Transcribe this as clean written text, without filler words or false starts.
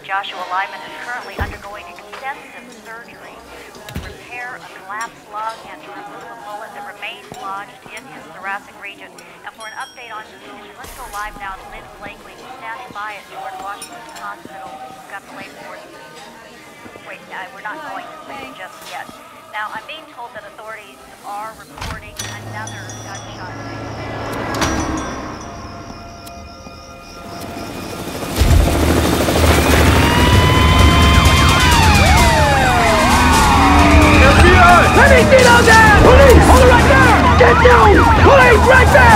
Joshua Lyman is currently undergoing extensive surgery to repair a collapsed lung and to remove a bullet that remains lodged in his thoracic region. And for an update on the condition, let's go live now to Lynn Blakely, who's standing by at George Washington Hospital. We've got the latest. Wait, we're not going to Lynn just yet. Now, I'm being told that authorities are reporting another gunshot victim. Let me see those hands! Police! Hold it right there! Get down! Police, right there!